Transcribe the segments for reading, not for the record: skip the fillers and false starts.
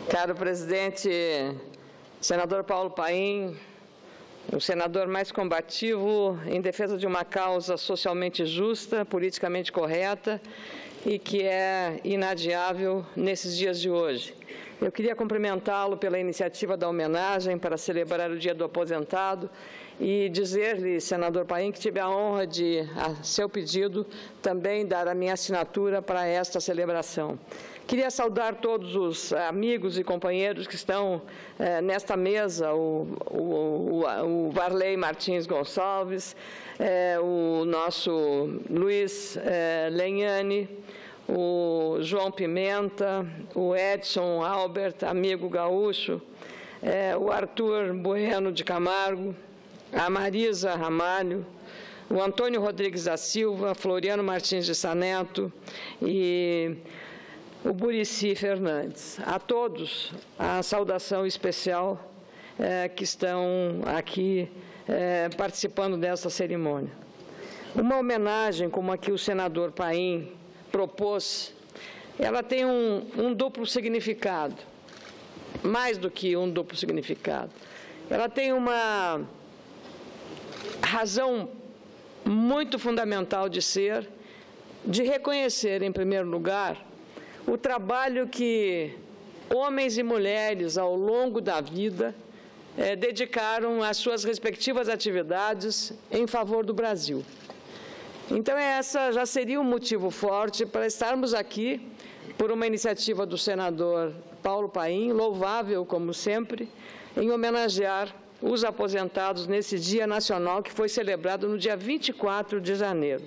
Caro presidente, senador Paulo Paim, o senador mais combativo em defesa de uma causa socialmente justa, politicamente correta e que é inadiável nesses dias de hoje. Eu queria cumprimentá-lo pela iniciativa da homenagem para celebrar o Dia do Aposentado e dizer-lhe, senador Paim, que tive a honra de, a seu pedido, também dar a minha assinatura para esta celebração. Queria saudar todos os amigos e companheiros que estão nesta mesa, o Varley Martins Gonçalves, o nosso Luiz Lenhani, o João Pimenta, o Edson Albert, amigo gaúcho, o Arthur Bueno de Camargo, a Marisa Ramalho, o Antônio Rodrigues da Silva, Floriano Martins de Saneto e o Burici Fernandes. A todos, a saudação especial que estão aqui participando dessa cerimônia. Uma homenagem como a que o senador Paim propôs, ela tem um duplo significado, mais do que um duplo significado. Ela tem uma razão muito fundamental de ser, de reconhecer, em primeiro lugar, o trabalho que homens e mulheres, ao longo da vida, dedicaram às suas respectivas atividades em favor do Brasil. Então, essa já seria um motivo forte para estarmos aqui, por uma iniciativa do senador Paulo Paim, louvável, como sempre, em homenagear os aposentados nesse Dia Nacional que foi celebrado no dia 24 de janeiro.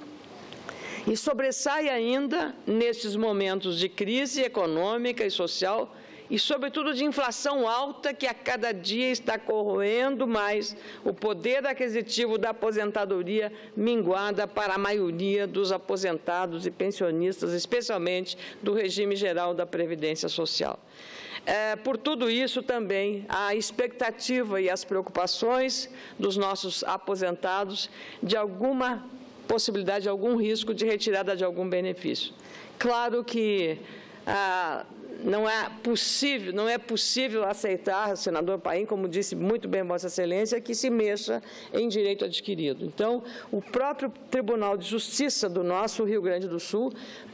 E sobressai ainda, nesses momentos de crise econômica e social, e, sobretudo, de inflação alta que a cada dia está corroendo mais o poder aquisitivo da aposentadoria minguada para a maioria dos aposentados e pensionistas, especialmente do regime geral da Previdência Social. Por tudo isso, também, a expectativa e as preocupações dos nossos aposentados de alguma possibilidade, de algum risco de retirada de algum benefício. Claro que não é possível aceitar, senador Paim, como disse muito bem Vossa Excelência, que se mexa em direito adquirido. Então, o próprio Tribunal de Justiça do nosso Rio Grande do Sul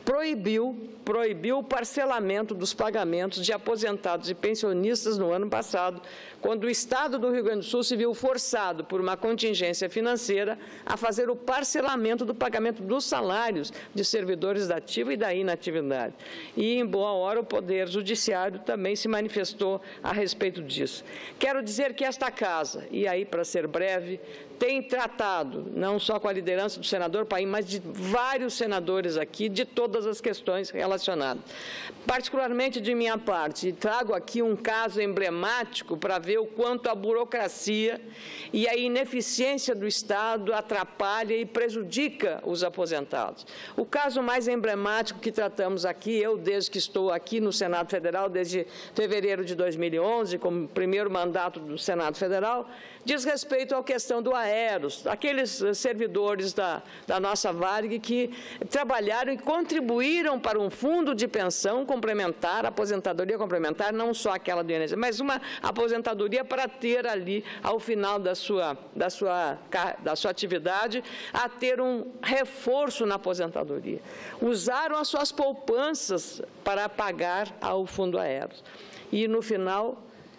proibiu o parcelamento dos pagamentos de aposentados e pensionistas no ano passado, quando o Estado do Rio Grande do Sul se viu forçado por uma contingência financeira a fazer o parcelamento do pagamento dos salários de servidores da ativa e da inatividade. E, em boa hora, o Poder Judiciário também se manifestou a respeito disso. Quero dizer que esta Casa, e aí para ser breve, tem tratado, não só com a liderança do senador Paim, mas de vários senadores aqui, de todas as questões relacionadas. Particularmente de minha parte, trago aqui um caso emblemático para ver o quanto a burocracia e a ineficiência do Estado atrapalha e prejudica os aposentados. O caso mais emblemático que tratamos aqui, eu desde que estou aqui no Senado Federal, desde fevereiro de 2011, como primeiro mandato do Senado Federal, diz respeito à questão do Aeros, aqueles servidores da nossa Varig que trabalharam e contribuíram para um fundo de pensão complementar, aposentadoria complementar, não só aquela do INSS, mas uma aposentadoria para ter ali, ao final da sua atividade, a ter um reforço na aposentadoria. Usaram as suas poupanças para pagar ao fundo Aeros. E, no final,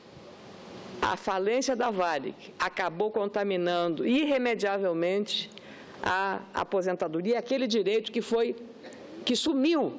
a falência da Varig acabou contaminando irremediavelmente a aposentadoria, aquele direito que sumiu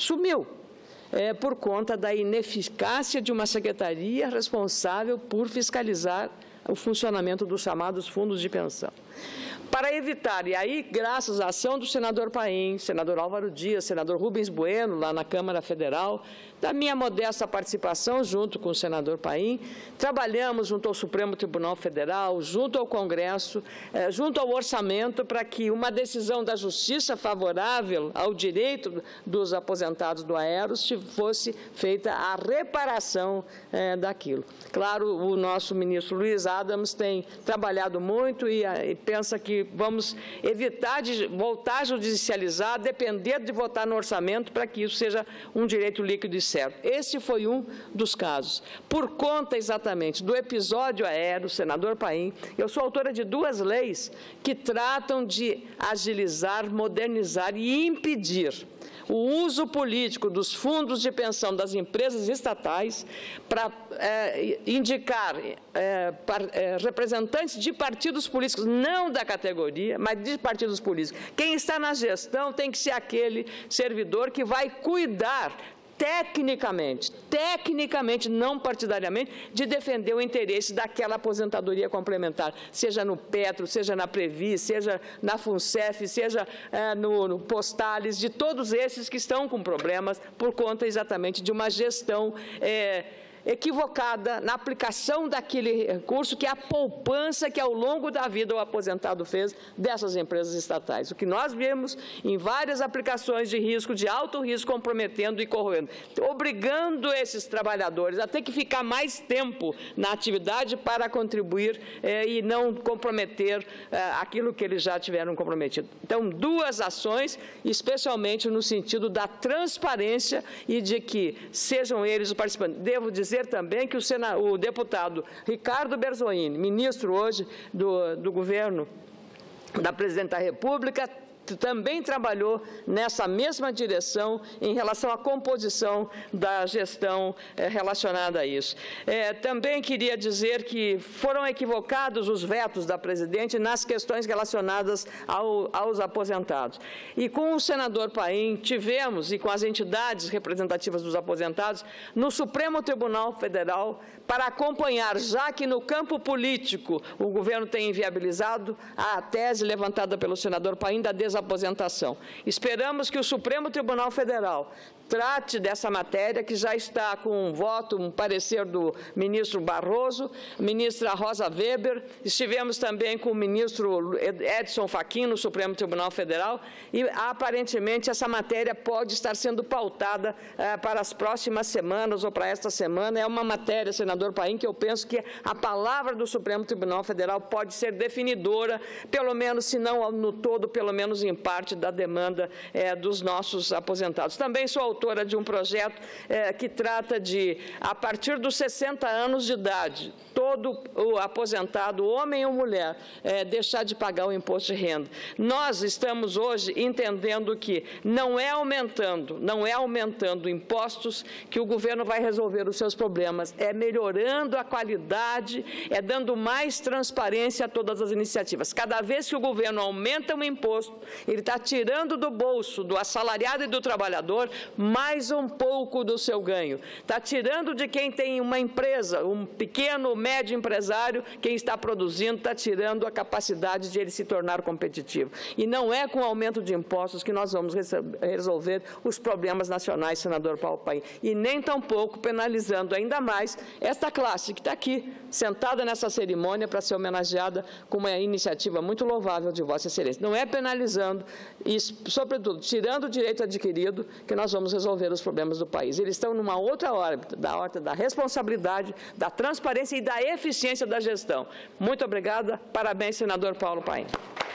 por conta da ineficácia de uma secretaria responsável por fiscalizar o funcionamento dos chamados fundos de pensão. Para evitar, e aí, graças à ação do senador Paim, senador Álvaro Dias, senador Rubens Bueno, lá na Câmara Federal, da minha modesta participação junto com o senador Paim, trabalhamos junto ao Supremo Tribunal Federal, junto ao Congresso, junto ao orçamento, para que uma decisão da Justiça favorável ao direito dos aposentados do Aeros fosse feita a reparação daquilo. Claro, o nosso ministro Luiz Adams tem trabalhado muito e pensa que vamos evitar de voltar a judicializar, depender de votar no orçamento para que isso seja um direito líquido e certo. Esse foi um dos casos. Por conta exatamente do episódio aéreo, senador Paim, eu sou autora de 2 leis que tratam de agilizar, modernizar e impedir o uso político dos fundos de pensão das empresas estatais para indicar representantes de partidos políticos, não da categoria, mas de partidos políticos. Quem está na gestão tem que ser aquele servidor que vai cuidar tecnicamente, não partidariamente, de defender o interesse daquela aposentadoria complementar, seja no Petro, seja na Previ, seja na FUNCEF, seja no Postales, de todos esses que estão com problemas por conta exatamente de uma gestão equivocada na aplicação daquele recurso, que é a poupança que ao longo da vida o aposentado fez dessas empresas estatais. O que nós vimos em várias aplicações de risco, de alto risco, comprometendo e corroendo, obrigando esses trabalhadores a ter que ficar mais tempo na atividade para contribuir e não comprometer aquilo que eles já tiveram comprometido. Então, 2 ações, especialmente no sentido da transparência e de que sejam eles os participantes. Devo dizer também que o deputado Ricardo Berzoini, ministro hoje do governo da Presidente da República, também trabalhou nessa mesma direção em relação à composição da gestão relacionada a isso. Também queria dizer que foram equivocados os vetos da Presidente nas questões relacionadas aos aposentados. E com o senador Paim tivemos, e com as entidades representativas dos aposentados, no Supremo Tribunal Federal, para acompanhar, já que no campo político o governo tem inviabilizado a tese levantada pelo senador Paim da desaposentação. Esperamos que o Supremo Tribunal Federal trate dessa matéria, que já está com um parecer do ministro Barroso, ministra Rosa Weber, estivemos também com o ministro Edson Fachin no Supremo Tribunal Federal e, aparentemente, essa matéria pode estar sendo pautada para as próximas semanas ou para esta semana. É uma matéria, senador Paim, que eu penso que a palavra do Supremo Tribunal Federal pode ser definidora, pelo menos, se não no todo, pelo menos em parte da demanda dos nossos aposentados. Também sou autora de um projeto que trata de, a partir dos 60 anos de idade, todo o aposentado, homem ou mulher, deixar de pagar o imposto de renda. Nós estamos hoje entendendo que não é aumentando impostos que o governo vai resolver os seus problemas, é melhorando a qualidade, é dando mais transparência a todas as iniciativas. Cada vez que o governo aumenta um imposto, ele está tirando do bolso do assalariado e do trabalhador mais um pouco do seu ganho. Está tirando de quem tem uma empresa, um pequeno, médio empresário, quem está produzindo, está tirando a capacidade de ele se tornar competitivo. E não é com o aumento de impostos que nós vamos resolver os problemas nacionais, senador Paulo Paim. E nem tampouco penalizando ainda mais esta classe que está aqui, sentada nessa cerimônia para ser homenageada com uma iniciativa muito louvável de Vossa Excelência. Não é penalizando e, sobretudo, tirando o direito adquirido que nós vamos resolver os problemas do país. Eles estão numa outra órbita, da órbita da responsabilidade, da transparência e da eficiência da gestão. Muito obrigada. Parabéns, senador Paulo Paim.